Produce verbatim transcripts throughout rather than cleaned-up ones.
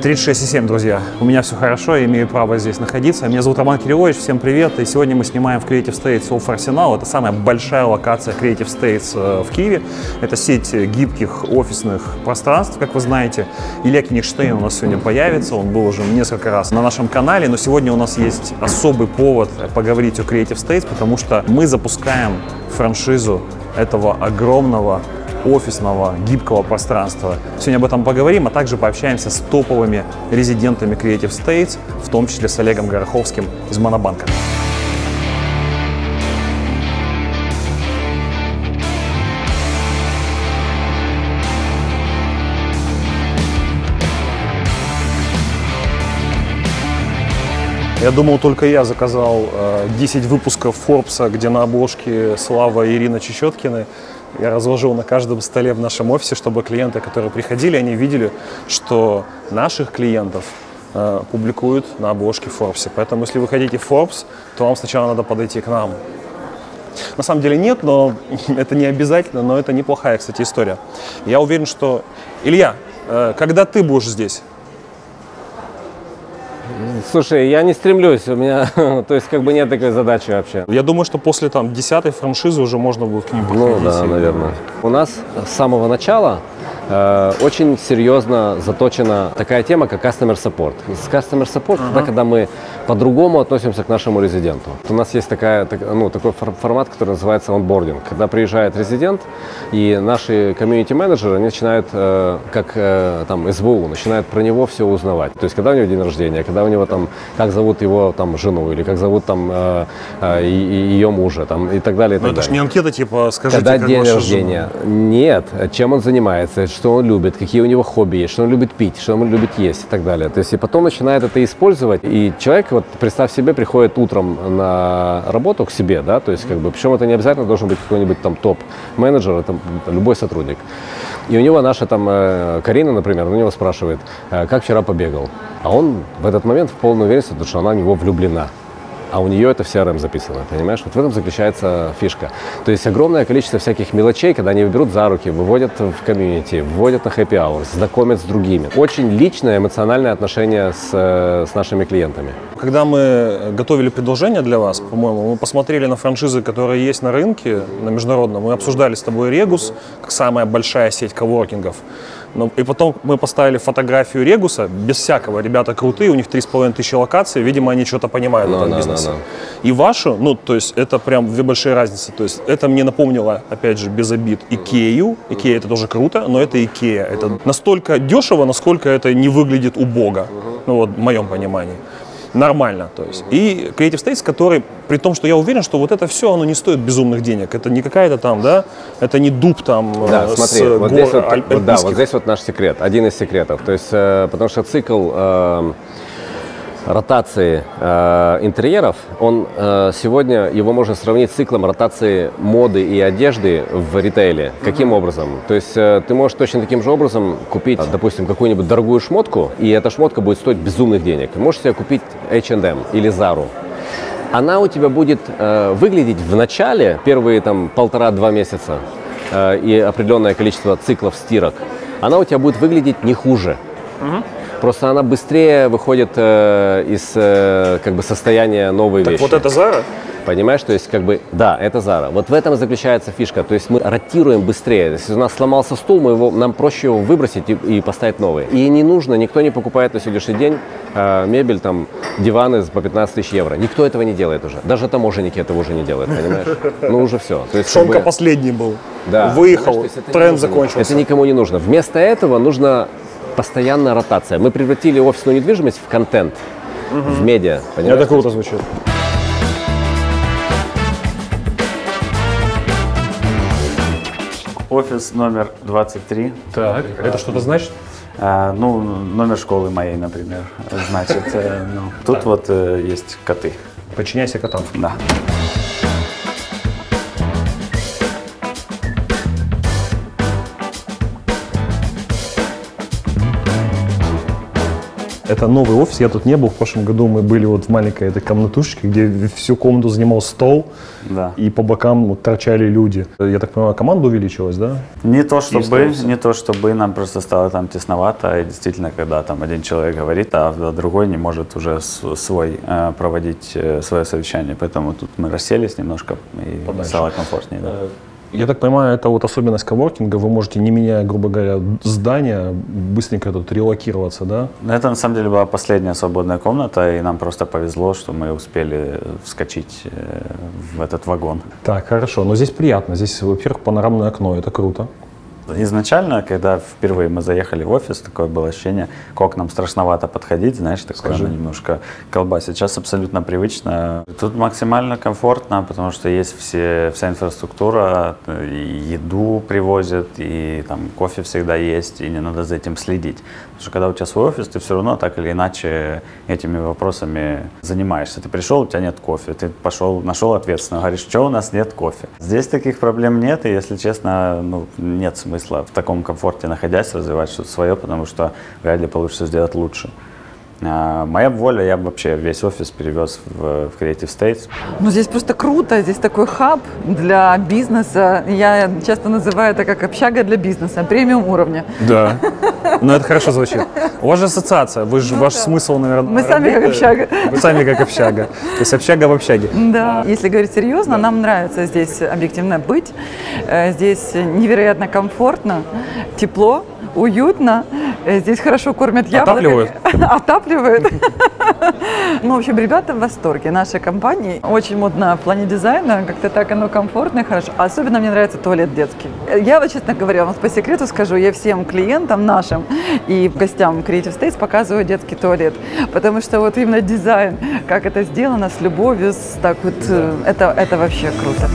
тридцать шесть и семь, друзья. У меня все хорошо, я имею право здесь находиться. Меня зовут Роман Кириллович, всем привет. И сегодня мы снимаем в Creative States Off Arsenal. Это самая большая локация Creative States в Киеве. Это сеть гибких офисных пространств, как вы знаете. Илья Кенигштейн у нас сегодня появится, он был уже несколько раз на нашем канале. Но сегодня у нас есть особый повод поговорить о Creative States, потому что мы запускаем франшизу этого огромного офисного, гибкого пространства. Сегодня об этом поговорим, а также пообщаемся с топовыми резидентами Creative States, в том числе с Олегом Гороховским из Монобанка. Я думал, только я заказал э, десять выпусков Forbes, где на обложке Слава и Ирина Чечеткины. Я разложил на каждом столе в нашем офисе, чтобы клиенты, которые приходили, они видели, что наших клиентов э, публикуют на обложке Forbes. Поэтому, если вы хотите Forbes, то вам сначала надо подойти к нам. На самом деле нет, но это не обязательно, но это неплохая, кстати, история. Я уверен, что... Илья, э, когда ты будешь здесь? Слушай, я не стремлюсь, у меня, то есть, как бы нет такой задачи вообще. Я думаю, что после там десятой франшизы уже можно будет к ним приходить. Ну да, наверное. У нас с самого начала э, очень серьезно заточена такая тема, как Customer Support. С Customer Support, uh-huh. тогда, когда мы по-другому относимся к нашему резиденту. У нас есть такая, так, ну, такой формат, который называется онбординг. Когда приезжает резидент, и наши комьюнити-менеджеры начинают, э, как э, там СБУ, начинают про него все узнавать. То есть, когда у него день рождения, когда у него там, как зовут его там жену, или как зовут там э, э, ее мужа, там, и так далее. И Но так это далее. же не анкета, типа, скажите, когда как день ваша рождения. жена? Нет, чем он занимается, что он любит, какие у него хобби есть, что он любит пить, что он любит есть и так далее. То есть, и потом начинает это использовать, и человек, вот, представь себе, приходит утром на работу к себе, да, то есть, как бы, причем это не обязательно должен быть какой-нибудь там топ-менеджер, это любой сотрудник. И у него наша там Карина, например, у него спрашивает, как вчера побегал. А он в этот момент в полной уверенности, потому что она в него влюблена. А у нее это в си ар эм записано, понимаешь? Вот в этом заключается фишка. То есть огромное количество всяких мелочей, когда они берут за руки, выводят в комьюнити, выводят на хэппи аур, знакомят с другими. Очень личное, эмоциональное отношение с, с нашими клиентами. Когда мы готовили предложение для вас, по-моему, мы посмотрели на франшизы, которые есть на рынке, на международном. Мы обсуждали с тобой Регус, как самая большая сеть коворкингов. Но, и потом мы поставили фотографию Регуса, без всякого. Ребята крутые, у них три с половиной тысячи локаций, видимо, они что-то понимают no, в этом no, бизнесе. No, no. И вашу, ну, то есть это прям две большие разницы. То есть это мне напомнило, опять же, без обид, Икею. Икея это тоже круто, но это Икея. Это настолько дешево, насколько это не выглядит убого. Ну вот, в моем понимании. Нормально, то есть. И Creative States, который, при том, что я уверен, что вот это все, оно не стоит безумных денег. Это не какая-то там, да, это не дуб там да, с смотри, гор вот здесь вот, аль- вот, да, вот здесь вот наш секрет, один из секретов. То есть, э, потому что цикл э, ротации э, интерьеров, он э, сегодня, его можно сравнить с циклом ротации моды и одежды в ритейле. Каким mm-hmm. образом? То есть э, ты можешь точно таким же образом купить, допустим, какую-нибудь дорогую шмотку, и эта шмотка будет стоить безумных денег. Ты можешь себе купить эйч энд эм или Зару. Она у тебя будет э, выглядеть в начале, первые там полтора-два месяца э, и определенное количество циклов стирок, она у тебя будет выглядеть не хуже. Mm-hmm. Просто она быстрее выходит э, из э, как бы состояния новой так вещи. Вот это Зара? Понимаешь, то есть как бы, да, это Зара. Вот в этом заключается фишка. То есть мы ротируем быстрее. Если у нас сломался стул, мы его, нам проще его выбросить и, и поставить новый. И не нужно, никто не покупает на сегодняшний день э, мебель, там, диваны по пятнадцать тысяч евро. Никто этого не делает уже. Даже таможенники этого уже не делают, понимаешь? Ну уже все. То есть, Шонка как бы, последний был. Да, выехал, тренд закончился. Это никому не нужно. Вместо этого нужно постоянная ротация. Мы превратили офисную недвижимость в контент, угу. в медиа. Понимаешь? Это круто звучит. Офис номер двадцать три. Так, это что-то значит? А, ну, номер школы моей, например. Значит, э, ну, тут так. вот э, есть коты. Подчиняйся котам. Да. Это новый офис, я тут не был. В прошлом году мы были вот в маленькой этой комнатушечке, где всю комнату занимал стол, Да. и по бокам вот торчали люди. Я так понимаю, команда увеличилась, да? Не то чтобы, И не то чтобы нам просто стало там тесновато, и действительно, когда там один человек говорит, а другой не может уже свой э, проводить э, свое совещание, поэтому тут мы расселись немножко и Подальше. стало комфортнее. Да. Я так понимаю, это вот особенность коворкинга. Вы можете, не меняя, грубо говоря, здание, быстренько тут релокироваться, да? Это на самом деле была последняя свободная комната, и нам просто повезло, что мы успели вскочить в этот вагон. Так, хорошо. Но здесь приятно. Здесь, во-первых, панорамное окно. Это круто. Изначально, когда впервые мы заехали в офис, такое было ощущение, к окнам страшновато подходить, знаешь, такое Скажи. оно немножко колбасит. Сейчас абсолютно привычно. Тут максимально комфортно, потому что есть все, вся инфраструктура, и еду привозят, и там кофе всегда есть, и не надо за этим следить. Потому что когда у тебя свой офис, ты все равно так или иначе этими вопросами занимаешься. Ты пришел, у тебя нет кофе, ты пошел, нашел ответственного, говоришь, что у нас нет кофе. Здесь таких проблем нет, и, если честно, ну, нет смысла в таком комфорте находясь, развивать что-то свое, потому что вряд ли получится сделать лучше. А, моя воля, я бы вообще весь офис перевез в, в Creative States. Ну, здесь просто круто, здесь такой хаб для бизнеса. Я часто называю это как общага для бизнеса, премиум уровня. Да. Но это хорошо звучит. У вас же ассоциация, вы же, ваш смысл, наверное, Мы сами как общага. Вы сами как общага. То есть общага в общаге. Да. Если говорить серьезно, нам нравится здесь объективно быть. Э, Здесь невероятно комфортно, тепло, уютно. Э, Здесь хорошо кормят яблоками. Отапливают? Отапливают. Ну, в общем, ребята в восторге. Наша компания очень модна в плане дизайна. Как-то так оно комфортно и хорошо. Особенно мне нравится туалет детский. Я вот, честно говоря, вам по секрету скажу, я всем клиентам нашим и гостям Creative States показываю детский туалет. Потому что вот именно дизайн, как это сделано, с любовью, с так вот, э, это, это вообще круто.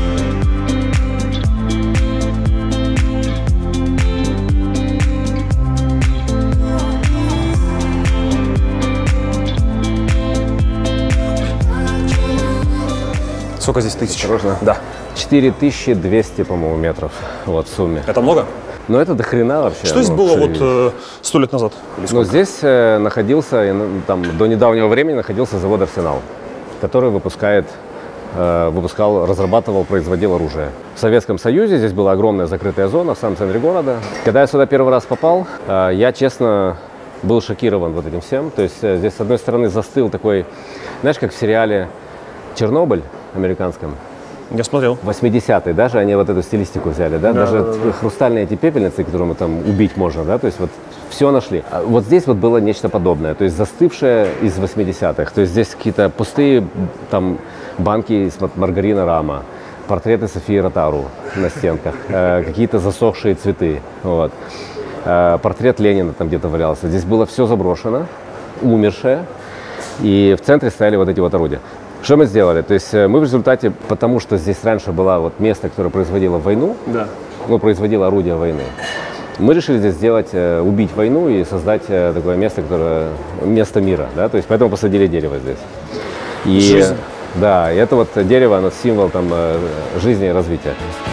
Сколько здесь тысяч? Осторожно. Да. четыре тысячи двести, по-моему, метров вот, в сумме. Это много? Но это до хрена вообще. Что здесь ну, было что вот видеть. э, сто лет назад? Или Ну, сколько? здесь э, находился, и, ну, там, до недавнего времени находился завод «Арсенал», который выпускает, э, выпускал, разрабатывал, производил оружие. В Советском Союзе здесь была огромная закрытая зона в самом центре города. Когда я сюда первый раз попал, э, я, честно, был шокирован вот этим всем. То есть э, здесь, с одной стороны, застыл такой, знаешь, как в сериале «Чернобыль» американском. Я смотрел. восьмидесятые даже, они вот эту стилистику взяли, да, Да, даже да, да. хрустальные эти пепельницы, которые там убить можно, да, то есть вот все нашли. А вот здесь вот было нечто подобное, то есть застывшее из восьмидесятых, то есть здесь какие-то пустые там банки из маргарина Рама, портреты Софии Ротару на стенках, э, какие-то засохшие цветы, вот. Э, портрет Ленина там где-то валялся. Здесь было все заброшено, умершее, и в центре стояли вот эти вот орудия. Что мы сделали? То есть мы в результате, потому что здесь раньше было вот место, которое производило войну, Да. ну, производило орудия войны, мы решили здесь сделать, э, убить войну и создать э, такое место, которое, место мира, да, то есть поэтому посадили дерево здесь. И, Жизнь. Да, и это вот дерево, оно символ там э, жизни и развития.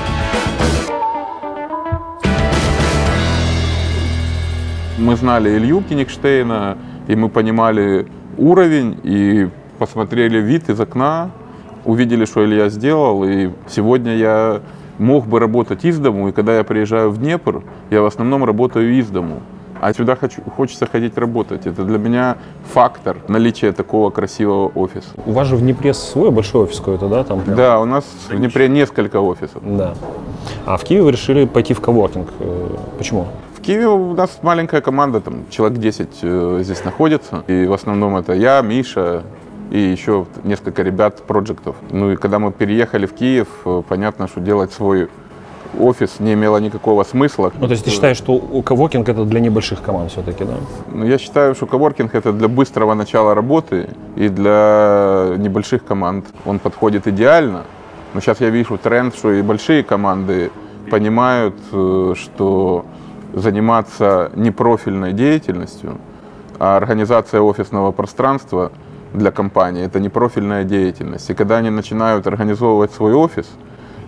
Мы знали Илью Кенигштейна, и мы понимали уровень, и посмотрели вид из окна, увидели, что Илья сделал, и сегодня я мог бы работать из дому, и когда я приезжаю в Днепр, я в основном работаю из дому. А сюда хочу, хочется ходить работать. Это для меня фактор наличия такого красивого офиса. У вас же в Днепре свой большой офис какой-то, да? Там прям? Да, у нас в Днепре несколько офисов. Да. А в Киеве вы решили пойти в коворкинг. Э, Почему? В Киеве у нас маленькая команда, там человек десять э, здесь находится. И в основном это я, Миша и еще несколько ребят проектов. Ну и когда мы переехали в Киев, э, понятно, что делать свой офис не имело никакого смысла. Ну, то есть ты считаешь, что у коворкинг это для небольших команд все-таки, да? Ну, я считаю, что коворкинг это для быстрого начала работы и для небольших команд. Он подходит идеально. Но сейчас я вижу тренд, что и большие команды понимают, э, что заниматься непрофильной деятельностью, а организация офисного пространства для компании – это непрофильная деятельность. И когда они начинают организовывать свой офис,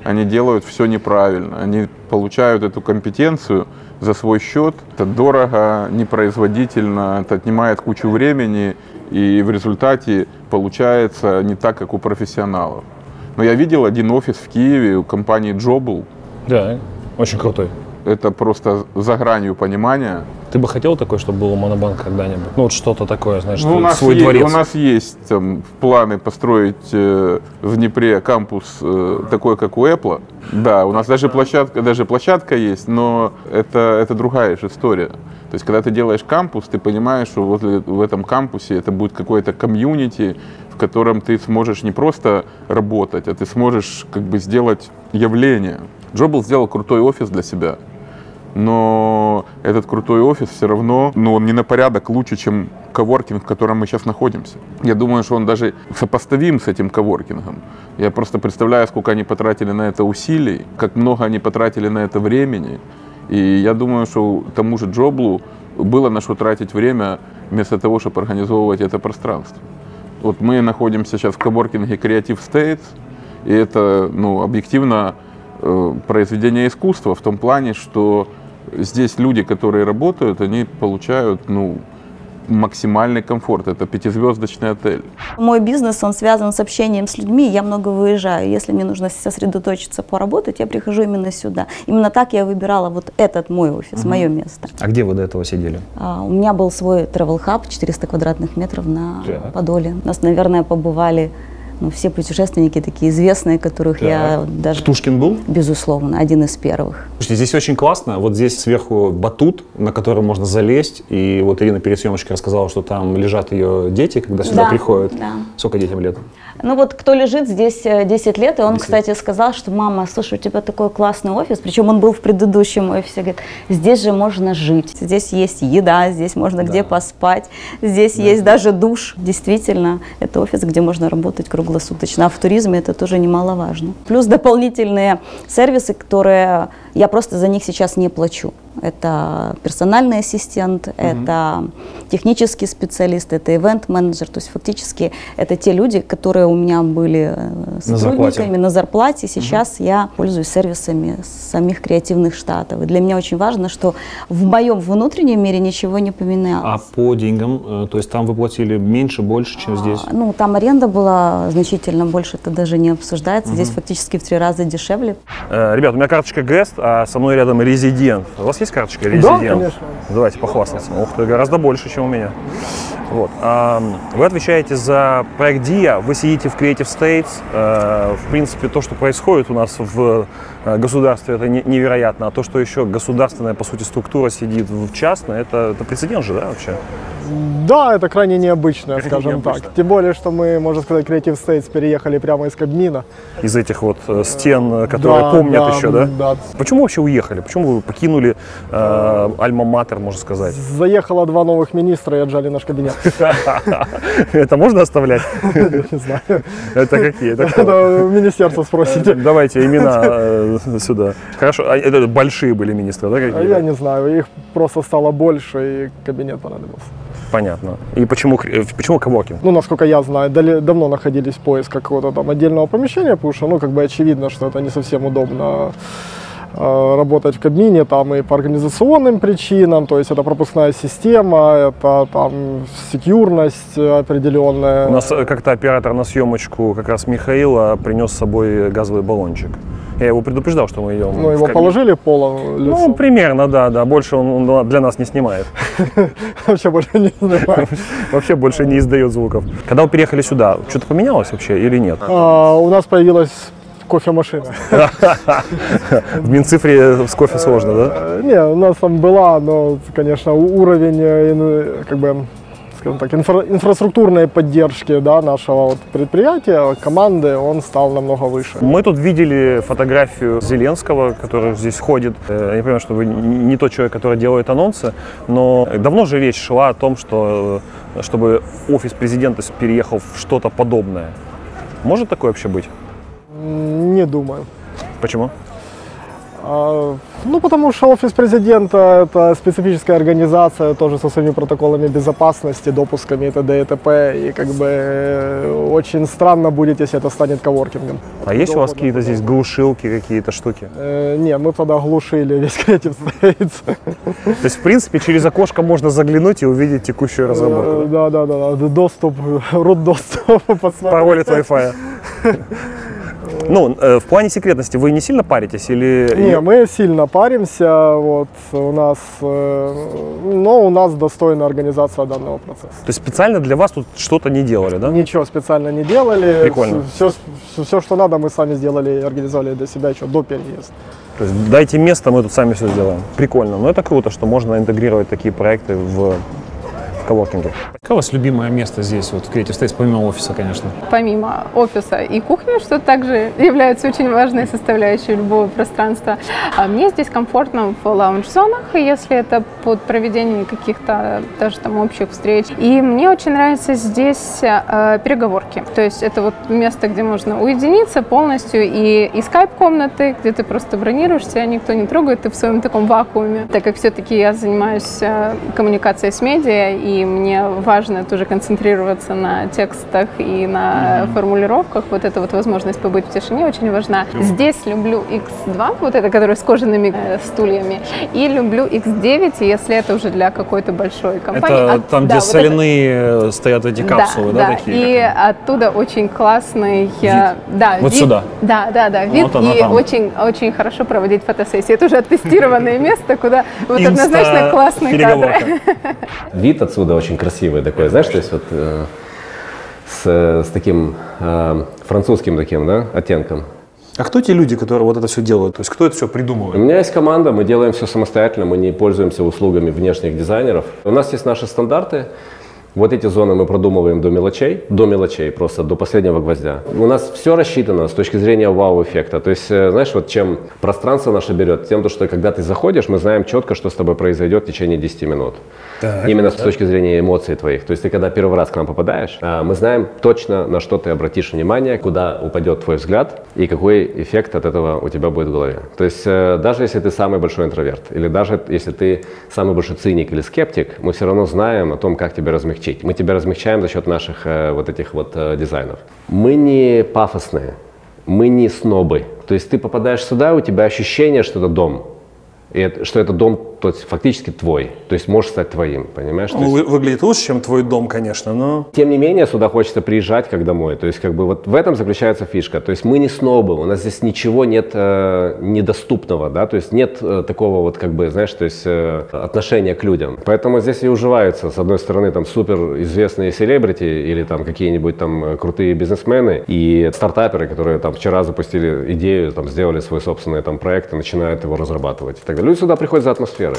они делают все неправильно. Они получают эту компетенцию за свой счет. Это дорого, непроизводительно, это отнимает кучу времени, и в результате получается не так, как у профессионалов. Но я видел один офис в Киеве у компании Jobl. Да, очень крутой. Это просто за гранью понимания. Ты бы хотел такой, чтобы был у Монобанка когда-нибудь? Ну вот что-то такое, знаешь, Ну, у нас свой есть, дворец. У нас есть там, планы построить э, в Днепре кампус э, такой, как у Apple. Да, у нас даже площадка, даже площадка есть, но это, это другая же история. То есть, когда ты делаешь кампус, ты понимаешь, что вот в этом кампусе это будет какое-то комьюнити, в котором ты сможешь не просто работать, а ты сможешь как бы сделать явление. Jobl сделал крутой офис для себя. Но этот крутой офис все равно, ну, он не на порядок лучше, чем коворкинг, в котором мы сейчас находимся. Я думаю, что он даже сопоставим с этим коворкингом. Я просто представляю, сколько они потратили на это усилий, как много они потратили на это времени. И я думаю, что тому же Jobl было на что тратить время, вместо того, чтобы организовывать это пространство. Вот мы находимся сейчас в коворкинге Creative States, и это, ну, объективно э, произведение искусства в том плане, что здесь люди, которые работают, они получают, ну, максимальный комфорт. Это пятизвездочный отель. Мой бизнес, он связан с общением с людьми, я много выезжаю. Если мне нужно сосредоточиться, поработать, я прихожу именно сюда. Именно так я выбирала вот этот мой офис, угу. мое место. А где вы до этого сидели? А, у меня был свой travel hub, четыреста квадратных метров на так. Подоле. У нас, наверное, побывали ну, все путешественники такие известные, которых так. я даже... Птушкин был? Безусловно, один из первых. Слушайте, здесь очень классно. Вот здесь сверху батут, на который можно залезть. И вот Ирина перед съемочкой рассказала, что там лежат ее дети, когда сюда да, приходят. Да. Сколько детям лет? Ну вот кто лежит здесь десять лет, и он, десять. Кстати, сказал, что мама, слушай, у тебя такой классный офис, причем он был в предыдущем офисе, говорит, здесь же можно жить, здесь есть еда, здесь можно да. где поспать, здесь да. есть даже душ. Действительно, это офис, где можно работать круглосуточно, а в туризме это тоже немаловажно. Плюс дополнительные сервисы, которые я просто за них сейчас не плачу. Это персональный ассистент, mm-hmm. это технический специалист, это ивент-менеджер. То есть фактически это те люди, которые у меня были сотрудниками на зарплате. Сейчас mm-hmm. я пользуюсь сервисами самих креативных штатов. И для меня очень важно, что в моем внутреннем мире ничего не поменялось. А по деньгам, то есть там вы платили меньше, больше, чем здесь? А, ну, там аренда была значительно больше, это даже не обсуждается. Mm-hmm. Здесь фактически в три раза дешевле. Э, ребят, у меня карточка Guest, а со мной рядом резидент. У вас есть карточка резидент? Да, конечно. Давайте похвастаться. Ух ты, гораздо больше, чем у меня. Вот. А, вы отвечаете за проект Dia, вы сидите в Creative States. А, в принципе, то, что происходит у нас в государстве, это не, невероятно. А то, что еще государственная, по сути, структура сидит в частной, это, это прецедент же, да, вообще? Да, это крайне необычно, Крайне скажем необычно. так. Тем более, что мы, можно сказать, Creative States переехали прямо из Кабмина. Из этих вот стен, которые да, помнят да, еще, да? да? Почему вообще уехали? Почему вы покинули э, Альма-Матер, можно сказать? Заехало два новых министра и отжали наш кабинет. Это можно оставлять? Не знаю. Это какие? Это министерство спросите. Давайте имена сюда. Хорошо. А это большие были министры, да? Какие? Я не знаю. Их просто стало больше, и кабинет понадобился. Понятно. И почему, почему коворкинг? Ну, насколько я знаю, дали, давно находились в поиске какого-то там отдельного помещения, потому что, ну, как бы очевидно, что это не совсем удобно э, работать в Кабмине, там и по организационным причинам, то есть это пропускная система, это там секьюрность определенная. У нас как-то оператор на съемочку, как раз Михаила, принес с собой газовый баллончик. Я его предупреждал, что мы идем. Ну, его положили полом лицом? Ну, примерно, да, да. Больше он, он для нас не снимает. Вообще больше не снимает. Вообще больше не издает звуков. Когда вы переехали сюда, что-то поменялось вообще или нет? У нас появилась кофемашина. В Минцифре с кофе сложно, да? Не, у нас там была, но, конечно, уровень, как бы, скажем так, инфра инфраструктурной поддержки, да, нашего вот предприятия, команды, он стал намного выше. Мы тут видели фотографию Зеленского, который здесь ходит. Я понимаю, что вы не тот человек, который делает анонсы, но давно же речь шла о том, что чтобы офис президента переехал в что-то подобное. Может такое вообще быть? Не думаю. Почему? А, ну, потому что офис президента – это специфическая организация, тоже со своими протоколами безопасности, допусками и т.д. и т.п. И как бы э, очень странно будет, если это станет коворкингом. А есть у вас какие-то здесь глушилки, какие-то штуки? Э, не, мы тогда глушили весь Creative States. То есть, в принципе, через окошко можно заглянуть и увидеть текущую разработку? Да, да, да, да. Доступ, root доступ. Пароль от Wi-Fi. Ну, э, в плане секретности вы не сильно паритесь или... Не, мы сильно паримся, вот, у нас, э, но у нас достойная организация данного процесса. То есть специально для вас тут что-то не делали, да? Ничего специально не делали. Прикольно. Все, все, все, что надо, мы сами сделали и организовали для себя еще до переезда. То есть дайте место, мы тут сами все сделаем. Прикольно. Но это круто, что можно интегрировать такие проекты в... коворкинге. Какое у вас любимое место здесь, вот в Creative States, помимо офиса, конечно? Помимо офиса и кухни, что также является очень важной составляющей любого пространства, мне здесь комфортно в лаунж-зонах, если это под проведение каких-то даже там общих встреч. И мне очень нравится здесь э, переговорки. То есть это вот место, где можно уединиться полностью, и, и скайп-комнаты, где ты просто бронируешь, тебя никто не трогает, ты в своем таком вакууме. Так как все-таки я занимаюсь э, коммуникацией с медиа, и мне важно тоже концентрироваться на текстах и на mm-hmm. формулировках. Вот эта вот возможность побыть в тишине очень важна. Mm-hmm. Здесь люблю икс два, вот это, который с кожаными э, стульями, и люблю икс девять, если это уже для какой-то большой компании. Это а, там, да, где вот соляные это... стоят эти капсулы, да, да, да такие? И оттуда очень классный... Вид? Да, вот вид, сюда? Да, да, да, вид, вот и очень, очень хорошо проводить фотосессии. Это уже оттестированное место, куда вот Инста однозначно классные кадры. Вид отсюда очень красивый такой, знаешь, то есть вот э, с, с таким э, французским таким, да, оттенком. А кто те люди, которые вот это все делают? То есть кто это все придумывает? У меня есть команда, мы делаем все самостоятельно, мы не пользуемся услугами внешних дизайнеров. У нас есть наши стандарты. Вот эти зоны мы продумываем до мелочей, до мелочей, просто до последнего гвоздя. У нас все рассчитано с точки зрения вау-эффекта. То есть, знаешь, вот чем пространство наше берет, тем, что когда ты заходишь, мы знаем четко, что с тобой произойдет в течение десяти минут. Так, Именно так. с точки зрения эмоций твоих. То есть ты когда первый раз к нам попадаешь, мы знаем точно, на что ты обратишь внимание, куда упадет твой взгляд и какой эффект от этого у тебя будет в голове. То есть даже если ты самый большой интроверт, или даже если ты самый большой циник или скептик, мы все равно знаем о том, как тебя размягчить. Мы тебя размягчаем за счет наших э, вот этих вот э, дизайнов. Мы не пафосные, мы не снобы. То есть ты попадаешь сюда, у тебя ощущение, что это дом. И это, что это дом, то есть фактически твой, то есть можешь стать твоим, понимаешь? Он есть, выглядит лучше, чем твой дом, конечно, но... Тем не менее, сюда хочется приезжать как домой, то есть как бы вот в этом заключается фишка, то есть мы не снобы, у нас здесь ничего нет э, недоступного, да, то есть нет э, такого вот как бы, знаешь, то есть э, отношения к людям, поэтому здесь и уживаются, с одной стороны, там супер известные селебрити или там какие-нибудь там крутые бизнесмены и стартаперы, которые там вчера запустили идею, там сделали свой собственный там проект и начинают его разрабатывать и так далее. Люди сюда приходят за атмосферой.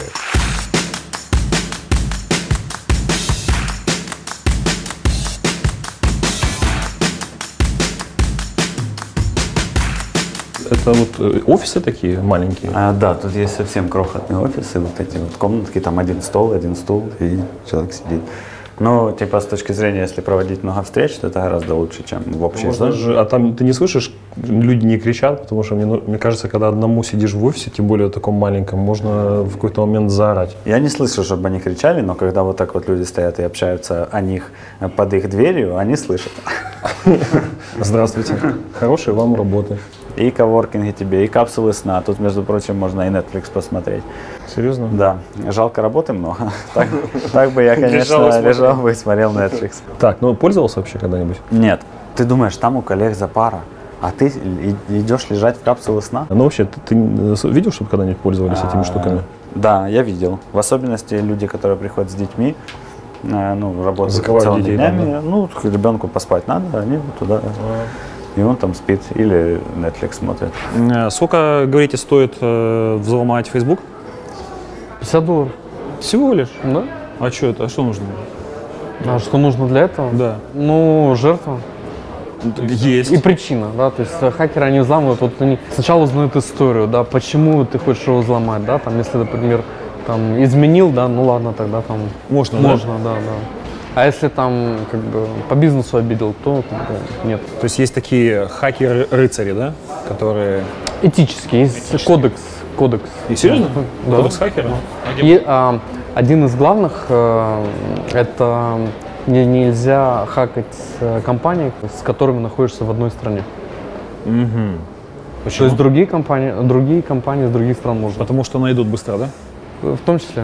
Это вот офисы такие маленькие? А, да, тут есть совсем крохотные офисы, вот эти вот комнатки, там один стол, один стул, и человек сидит. Ну, типа, с точки зрения, если проводить много встреч, то это гораздо лучше, чем в общей зоне. Же, а там ты не слышишь, люди не кричат, потому что, мне, мне кажется, когда одному сидишь в офисе, тем более таком маленьком, можно в какой-то момент заорать. Я не слышу, чтобы они кричали, но когда вот так вот люди стоят и общаются о них под их дверью, они слышат. Здравствуйте. Хорошей вам работы. И коворкинги тебе, и капсулы сна. Тут, между прочим, можно и Netflix посмотреть. Серьезно? Да. Жалко, работы много. Так, так бы я, конечно, лежал бы и смотрел Netflix. Так, ну пользовался вообще когда-нибудь? Нет. Ты думаешь, там у коллег за пара, а ты идешь лежать в капсулы сна? Ну вообще, ты, ты видел, чтобы когда-нибудь пользовались этими штуками? Да, я видел. В особенности люди, которые приходят с детьми, ну, работают целыми днями. Да? Ну, ребенку поспать надо, они вот туда... И он там спит или Netflix смотрит. Сколько, говорите, стоит э, взломать Facebook? пятьдесят долларов. Всего лишь? Да. А что это? А что нужно? А что нужно для этого? Да. Ну, жертва. Есть. И причина, да, то есть хакеры, они взламывают, вот они сначала узнают историю, да, почему ты хочешь его взломать, да, там, если, например, там, изменил, да, ну ладно, тогда там... Можно, Можно, да, да. да. А если там как бы по бизнесу обидел, то как бы, нет. То есть есть такие хакеры-рыцари, да, которые Этический, есть кодекс. Кодекс. И серьезно? Да. Кодекс хакера? И а, один из главных а, это не, нельзя хакать компании, с которыми находишься в одной стране. Угу. Почему? То есть другие компании, другие компании из других стран можно. Потому что найдут быстро, да? В том числе.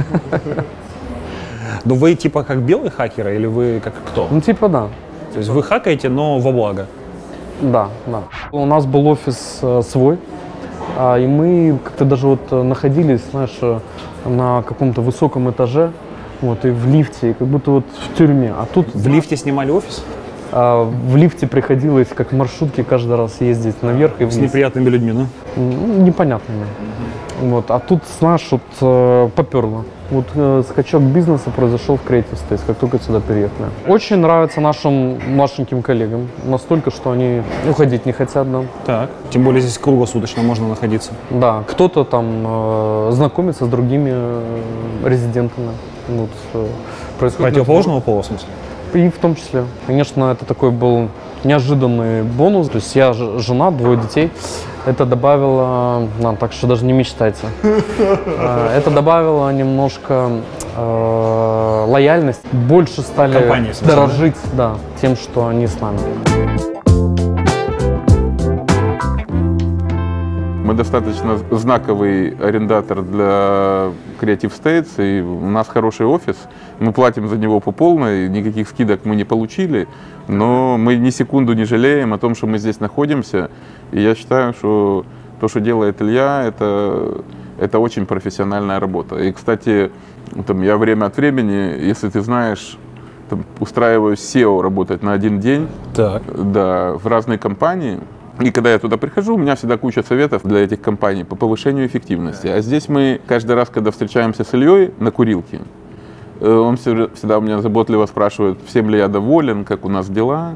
Но вы типа как белый хакер или вы как кто? Ну типа да. То есть вы хакаете, но во благо? Да, да. У нас был офис э, свой, а, и мы как-то даже вот находились, знаешь, на каком-то высоком этаже, вот, и в лифте, и как будто вот в тюрьме. А тут в лифте снимали офис? А, в лифте приходилось, как в маршрутке, каждый раз ездить наверх и вниз. С неприятными людьми, да? Ну, непонятными. Вот. А тут, знаешь, вот э, поперло. Вот э, скачок бизнеса произошел в Creative States, как только сюда переехали. Очень нравится нашим младшеньким коллегам. Настолько, что они уходить не хотят, да. Так. Тем более здесь круглосуточно можно находиться. Да. Кто-то там э, знакомится с другими э, резидентами. Вот, э, происходит противоположного пола, в смысле? И в том числе. Конечно, это такой был неожиданный бонус. То есть я жена, двое детей. Это добавило, ну, так что даже не мечтайте. Это добавило немножко э, лояльность. Больше стали компания, дорожить, да, тем, что они с нами. Мы достаточно знаковый арендатор для Creative States, и у нас хороший офис. Мы платим за него по полной, никаких скидок мы не получили, но мы ни секунду не жалеем о том, что мы здесь находимся. И я считаю, что то, что делает Илья, это, это очень профессиональная работа. И, кстати, там, я время от времени, если ты знаешь, там, устраиваю сео работать на один день, так. Да, в разные компании. И когда я туда прихожу, у меня всегда куча советов для этих компаний по повышению эффективности. А здесь мы каждый раз, когда встречаемся с Ильей на курилке, он всегда у меня заботливо спрашивает, всем ли я доволен, как у нас дела.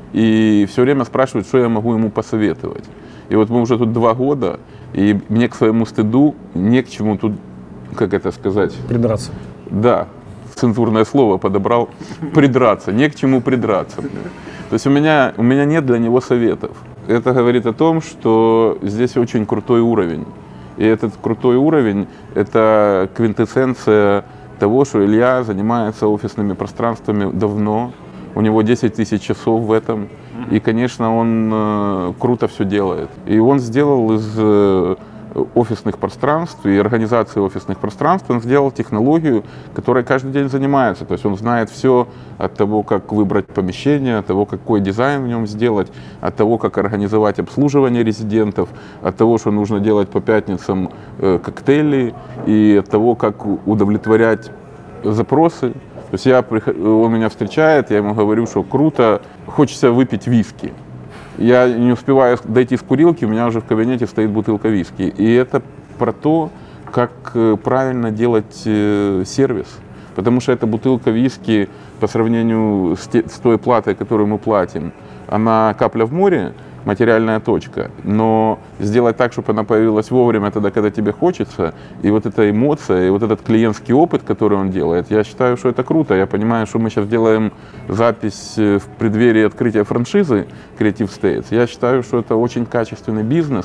И все время спрашивает, что я могу ему посоветовать. И вот мы уже тут два года, и мне к своему стыду не к чему тут, как это сказать? Придраться. Да, цензурное слово подобрал. Придраться, не к чему придраться. То есть у меня, у меня нет для него советов. Это говорит о том, что здесь очень крутой уровень. И этот крутой уровень – это квинтэссенция того, что Илья занимается офисными пространствами давно. У него десять тысяч часов в этом. И, конечно, он э, круто все делает. И он сделал из э, офисных пространств и организации офисных пространств, он сделал технологию, которой каждый день занимается. То есть он знает все от того, как выбрать помещение, от того, какой дизайн в нем сделать, от того, как организовать обслуживание резидентов, от того, что нужно делать по пятницам э, коктейли, и от того, как удовлетворять запросы. То есть я, он меня встречает, я ему говорю, что круто, хочется выпить виски. Я не успеваю дойти с курилки, у меня уже в кабинете стоит бутылка виски. И это про то, как правильно делать сервис. Потому что эта бутылка виски по сравнению с, те, с той платой, которую мы платим, она капля в море, материальная точка. Но сделать так, чтобы она появилась вовремя, тогда, когда тебе хочется, и вот эта эмоция, и вот этот клиентский опыт, который он делает, я считаю, что это круто. Я понимаю, что мы сейчас делаем запись в преддверии открытия франшизы Creative States. Я считаю, что это очень качественный бизнес,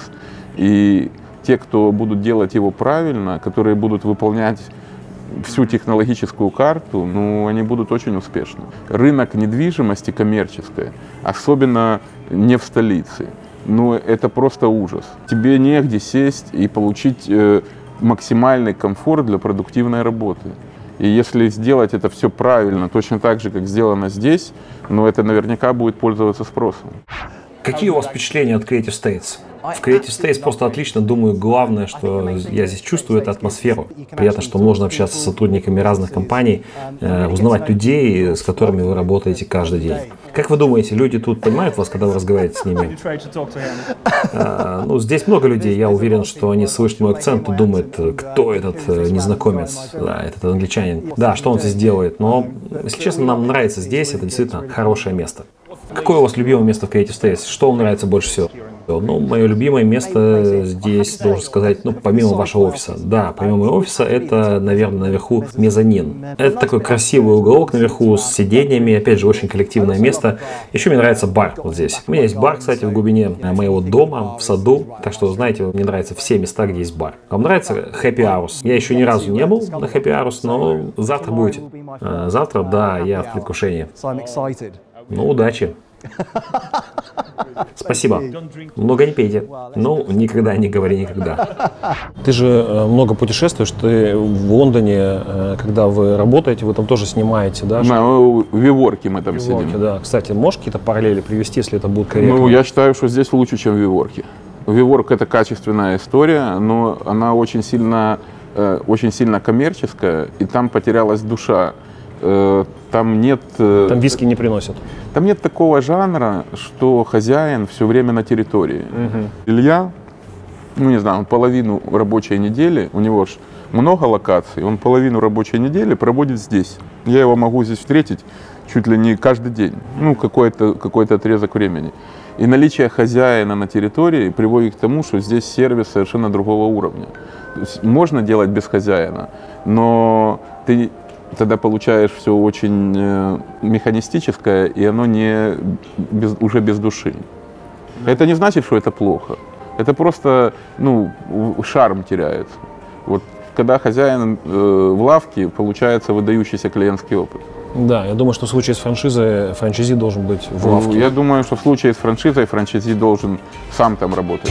и те, кто будут делать его правильно, которые будут выполнять всю технологическую карту, ну, они будут очень успешны. Рынок недвижимости коммерческой, особенно не в столице, ну, это просто ужас. Тебе негде сесть и получить э, максимальный комфорт для продуктивной работы. И если сделать это все правильно, точно так же, как сделано здесь, ну, это наверняка будет пользоваться спросом. Какие у вас впечатления от Creative States? В Creative States просто отлично. Думаю, главное, что я здесь чувствую, это атмосферу. Приятно, что можно общаться с сотрудниками разных компаний, э, узнавать людей, с которыми вы работаете каждый день. Как вы думаете, люди тут понимают вас, когда вы разговариваете с ними? А, ну, здесь много людей. Я уверен, что они слышат мой акцент и думают, кто этот э, незнакомец, да, этот англичанин. Да, что он здесь делает. Но, если честно, нам нравится здесь. Это действительно хорошее место. Какое у вас любимое место в Creative States? Что вам нравится больше всего? Ну, мое любимое место здесь, должен сказать, ну, помимо вашего офиса. Да, помимо офиса, это, наверное, наверху мезонин. Это такой красивый уголок наверху с сиденьями, опять же, очень коллективное место. Еще мне нравится бар вот здесь. У меня есть бар, кстати, в глубине моего дома, в саду. Так что, знаете, мне нравятся все места, где есть бар. Вам нравится Happy Hours? Я еще ни разу не был на Happy Hours, но завтра будете. А, завтра, да, я в предвкушении. Ну, удачи. Спасибо. Много не пейте. Ну, никогда не говори никогда. Ты же много путешествуешь, ты в Лондоне, когда вы работаете, вы там тоже снимаете, да? Да, в Виворке мы там Виворке, сидим. да. Кстати, можешь какие-то параллели привести, если это будет корректно? Ну, я считаю, что здесь лучше, чем в Виворке. Виворк — это качественная история, но она очень сильно, э, очень сильно коммерческая, и там потерялась душа. Э, там нет... Э, там виски не приносят. Там нет такого жанра, что хозяин все время на территории. Угу. Илья, ну не знаю, он половину рабочей недели, у него ж много локаций, он половину рабочей недели проводит здесь. Я его могу здесь встретить чуть ли не каждый день, ну какой-то какой-то отрезок времени. И наличие хозяина на территории приводит к тому, что здесь сервис совершенно другого уровня. То есть можно делать без хозяина, но ты тогда получаешь все очень э, механистическое, и оно не без, уже без души. Это не значит, что это плохо. Это просто, ну, шарм теряет. Вот когда хозяин э, в лавке, получается выдающийся клиентский опыт. Да, я думаю, что в случае с франшизой франчайзи должен быть в лавке. Ну, я думаю, что в случае с франшизой франчайзи должен сам там работать.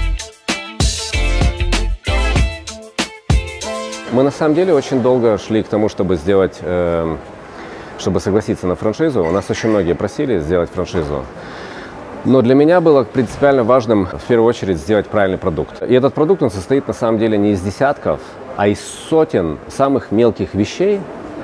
Мы на самом деле очень долго шли к тому, чтобы сделать, э, чтобы согласиться на франшизу. У нас очень многие просили сделать франшизу. Но для меня было принципиально важным в первую очередь сделать правильный продукт. И этот продукт, он состоит на самом деле не из десятков, а из сотен самых мелких вещей,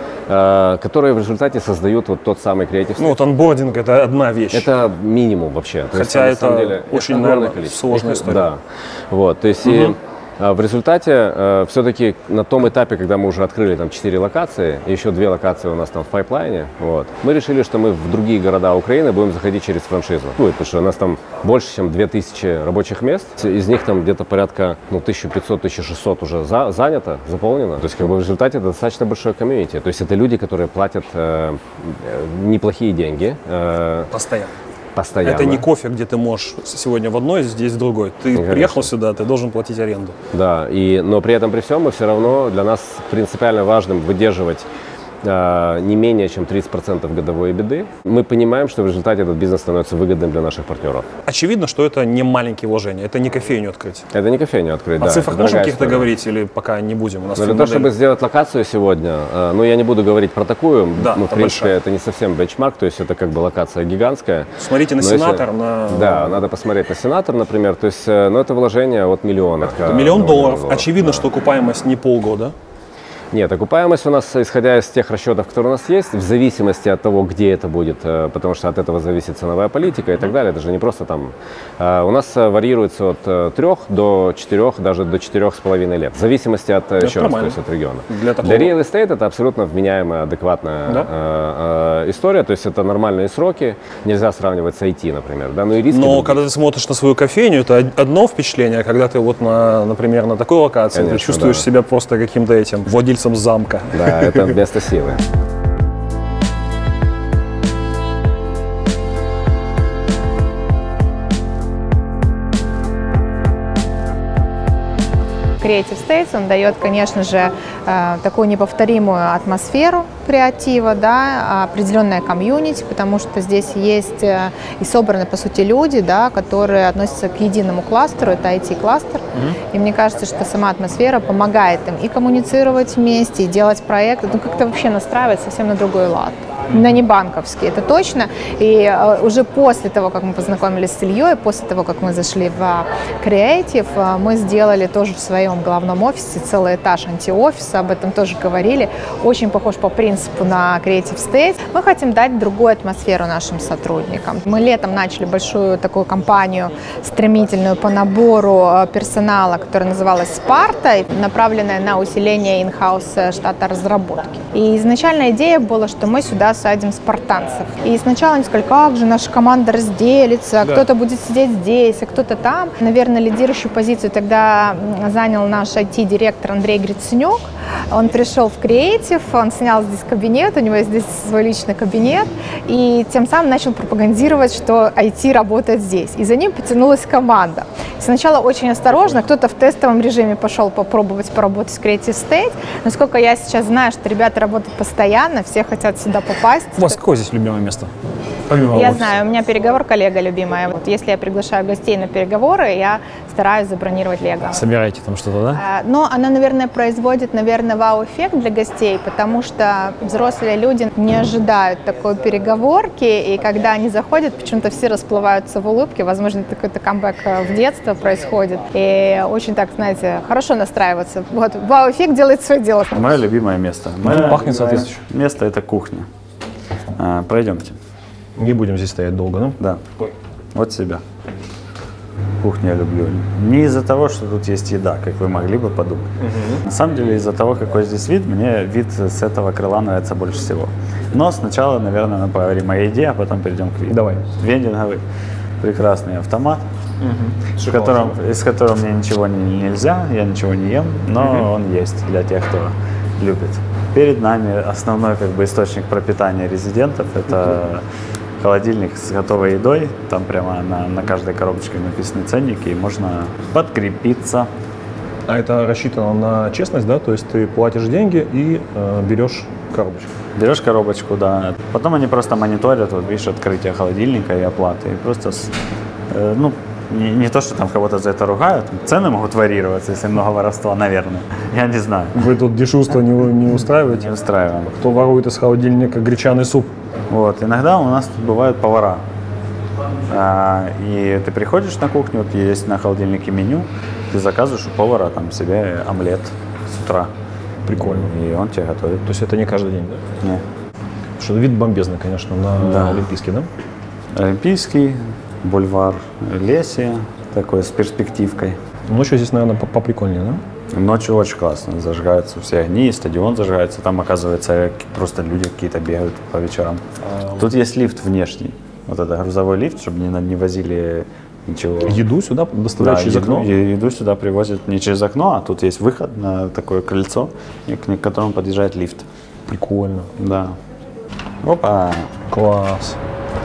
э, которые в результате создают вот тот самый креатив. Ну вот онбординг — это одна вещь. Это минимум вообще. Хотя есть, это на самом деле, очень, это наверное, сложная история. Да. Вот, то есть угу. и, в результате, э, все-таки на том этапе, когда мы уже открыли там четыре локации, еще две локации у нас там в пайплайне, вот, мы решили, что мы в другие города Украины будем заходить через франшизу. Будет, потому что у нас там больше, чем две тысячи рабочих мест, из них там где-то порядка ну, тысяча пятьсот — тысяча шестьсот уже за, занято, заполнено. То есть как бы в результате это достаточно большое комьюнити. То есть это люди, которые платят э, неплохие деньги. Э, Постоянно. Постоянно. Это не кофе, где ты можешь сегодня в одной, здесь в другой. Ты Конечно. приехал сюда, ты должен платить аренду. Да, и, но при этом при всем мы все равно, для нас принципиально важным выдерживать э, не менее чем тридцать процентов годовой EBITDA. Мы понимаем, что в результате этот бизнес становится выгодным для наших партнеров. Очевидно, что это не маленькие вложения, это не кофейню открыть. Это не кофейню открыть, О да. цифрах можем каких-то говорить или пока не будем? У нас Но для того, чтобы сделать локацию сегодня, э, ну я не буду говорить про такую, да, ну в принципе большая. Это не совсем бенчмарк, то есть это как бы локация гигантская. Смотрите на Сенатор, если, на... Да, надо посмотреть на Сенатор, например, то есть, э, ну это вложение от миллиона. Это миллион долларов, долларов. Очевидно, да. Что окупаемость не полгода. Нет, окупаемость у нас, исходя из тех расчетов, которые у нас есть, в зависимости от того, где это будет, потому что от этого зависит ценовая политика и так далее, это же не просто там. У нас варьируется от трех до четырех, даже до четырех с половиной лет, в зависимости от, еще раз, то есть от региона. Для, Для real estate это абсолютно вменяемая, адекватная да? э, э, история, то есть это нормальные сроки, нельзя сравнивать с ай ти, например. Да? Ну, и риски Но другие. когда ты смотришь на свою кофейню, это одно впечатление, а когда ты вот, на, например, на такой локации, Конечно, ты чувствуешь да. себя просто каким-то этим владельцем замка. Да, это место силы. Creative States, он дает, конечно же, такую неповторимую атмосферу креатива, да, определенная комьюнити, потому что здесь есть и собраны, по сути, люди, да, которые относятся к единому кластеру, это ай ти-кластер. Mm-hmm. И мне кажется, что сама атмосфера помогает им и коммуницировать вместе, и делать проекты, ну, как-то вообще настраивать совсем на другой лад. На небанковский, это точно. И uh, уже после того, как мы познакомились с Ильей, после того, как мы зашли в Creative, uh, мы сделали тоже в своем главном офисе целый этаж антиофиса, об этом тоже говорили. Очень похож по принципу на Creative States. Мы хотим дать другую атмосферу нашим сотрудникам. Мы летом начали большую такую кампанию стремительную по набору персонала, которая называлась «Спарта», направленная на усиление in-house штата разработки. И изначальная идея была, что мы сюда посадим спартанцев. И сначала они сказали, как же наша команда разделится, да. Кто-то будет сидеть здесь, а кто-то там. Наверное, лидирующую позицию тогда занял наш ай ти-директор Андрей Гриценюк. Он пришел в креатив, он снял здесь кабинет, у него есть здесь свой личный кабинет, и тем самым начал пропагандировать, что ай ти работает здесь. И за ним потянулась команда. Сначала очень осторожно, кто-то в тестовом режиме пошел попробовать поработать в Creative State. Насколько я сейчас знаю, что ребята работают постоянно, все хотят сюда попасть. У вас какое здесь любимое место? Помимо я знаю, у меня переговор коллега любимая. Вот если я приглашаю гостей на переговоры, я стараюсь забронировать Лего. Собираете там что-то, да? Но она, наверное, производит, наверное, вау-эффект для гостей, потому что взрослые люди не ожидают такой переговорки, и когда они заходят, почему-то все расплываются в улыбке, возможно, какой-то камбэк в детство происходит, и очень так, знаете, хорошо настраиваться. Вот, вау-эффект делает свое дело. Мое любимое место. Мое пахнет соответствующе. Место — это кухня. А, пройдемте. Не будем здесь стоять долго, да? Да. Вот себя. Кухню я люблю. Не из-за того, что тут есть еда, как вы могли бы подумать. Угу. На самом деле, из-за того, какой здесь вид, мне вид с этого крыла нравится больше всего. Но сначала, наверное, мы поговорим о еде, а потом перейдем к виду. Давай. Вендинговый прекрасный автомат, угу. с которым, из которого мне ничего не, нельзя, я ничего не ем, но угу. он есть для тех, кто любит. Перед нами основной как бы источник пропитания резидентов – это угу. холодильник с готовой едой, там прямо на, на каждой коробочке написаны ценники, и можно подкрепиться. А это рассчитано на честность, да? То есть ты платишь деньги и э, берешь коробочку? Берешь коробочку, да. Потом они просто мониторят, вот видишь, открытие холодильника и оплаты. И просто, э, ну, не, не то, что там кого-то за это ругают, цены могут варьироваться, если много воровства, наверное. Я не знаю. Вы тут дежурство не, не устраиваете? Не устраиваем. Кто ворует из холодильника гречаный суп? Вот, иногда у нас тут бывают повара, а, и ты приходишь на кухню, вот есть на холодильнике меню, ты заказываешь у повара там себе омлет с утра. Прикольно. И он тебе готовит. То есть это не каждый день, да? Нет. Что вид бомбезный, конечно, на да. Олимпийский, да? Олимпийский, бульвар Лесия, такой с перспективкой. Ночью здесь, наверное, поприкольнее, да? Ночью очень классно, зажигаются все огни, стадион зажигается, там, оказывается, просто люди какие-то бегают по вечерам. А... Тут есть лифт внешний, вот это грузовой лифт, чтобы не, не возили ничего. Еду сюда доставляют да, через еду, окно? Еду сюда привозят не через окно, а тут есть выход на такое крыльцо, к которому подъезжает лифт. Прикольно. Да. Опа! Класс.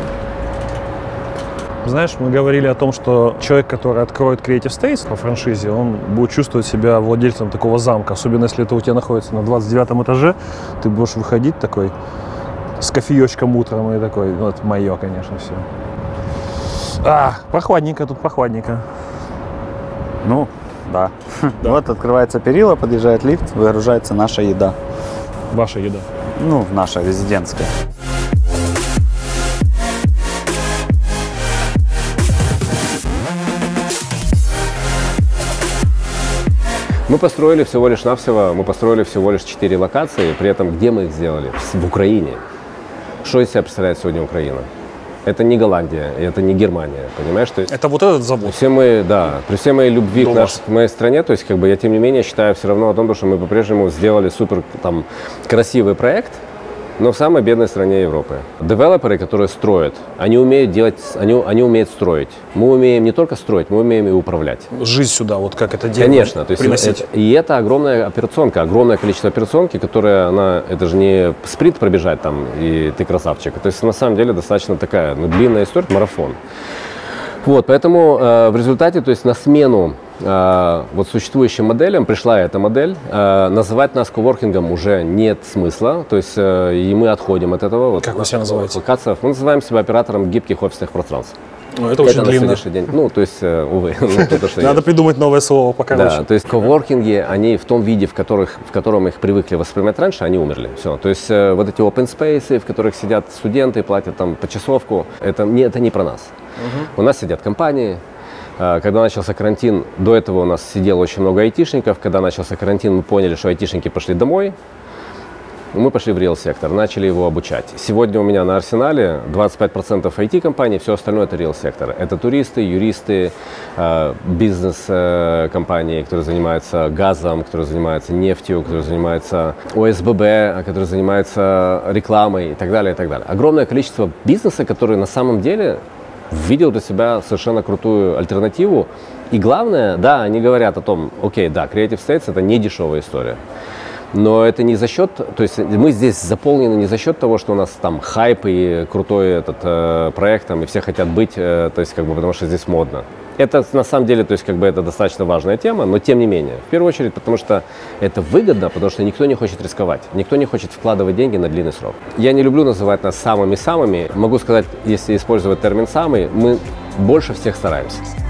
Знаешь, мы говорили о том, что человек, который откроет Creative States по франшизе, он будет чувствовать себя владельцем такого замка. Особенно, если это у тебя находится на двадцать девятом этаже, ты будешь выходить такой с кофеечком утром и такой, ну, это мое, конечно, все. А, прохладненько тут, прохладненько. Ну, да. да. Вот открывается перила, подъезжает лифт, выгружается наша еда. Ваша еда? Ну, наша резидентская. Мы построили всего лишь навсего, мы построили всего лишь четыре локации, при этом где мы их сделали? В Украине. Что из себя представляет сегодня Украина? Это не Голландия, это не Германия, понимаешь? То есть это вот этот завод. Все мы, да, при всей моей любви к, наш, к моей стране, то есть как бы я тем не менее считаю все равно о том, что мы по-прежнему сделали супер там красивый проект, но в самой бедной стране Европы. Девелоперы, которые строят, они умеют делать, они, они умеют строить. Мы умеем не только строить, мы умеем и управлять. Жизнь сюда, вот как это делать. Конечно, то есть это, и это огромная операционка, огромное количество операционки, которая, она, это же не спринт пробежать там, и ты красавчик. То есть на самом деле достаточно такая, ну, длинная история, марафон. Вот, поэтому э, в результате, то есть на смену э, вот существующим моделям пришла эта модель. Э, называть нас коворкингом уже нет смысла, то есть э, и мы отходим от этого. Вот, как вы себя называете? Локациях. Мы называем себя оператором гибких офисных пространств. Ну, это, это очень длинно. День. Ну, то есть, э, увы. Надо придумать новое слово покороче. Да, то есть коворкинги, они в том виде, в, которых, в котором их привыкли воспринимать раньше, они умерли. Все. То есть э, вот эти open space, в которых сидят студенты, платят там почасовку, это не, это не про нас. Угу. У нас сидят компании. Когда начался карантин, до этого у нас сидело очень много айтишников. Когда начался карантин, мы поняли, что айтишники пошли домой. Мы пошли в реал-сектор, начали его обучать. Сегодня у меня на арсенале двадцать пять процентов ай ти-компаний, все остальное это реал-сектор. Это туристы, юристы, бизнес-компании, которые занимаются газом, которые занимаются нефтью, которые занимаются о эс бэ бэ, которые занимаются рекламой и так далее, и так далее. Огромное количество бизнеса, которые на самом деле видел для себя совершенно крутую альтернативу. И главное, да, они говорят о том, окей, да, Creative States это не дешевая история. Но это не за счет, то есть мы здесь заполнены не за счет того, что у нас там хайп и крутой этот э, проект, там, и все хотят быть, э, то есть как бы потому что здесь модно. Это на самом деле, то есть как бы это достаточно важная тема, но тем не менее, в первую очередь, потому что это выгодно, потому что никто не хочет рисковать, никто не хочет вкладывать деньги на длинный срок. Я не люблю называть нас самыми-самыми, могу сказать, если использовать термин «самый», мы больше всех стараемся.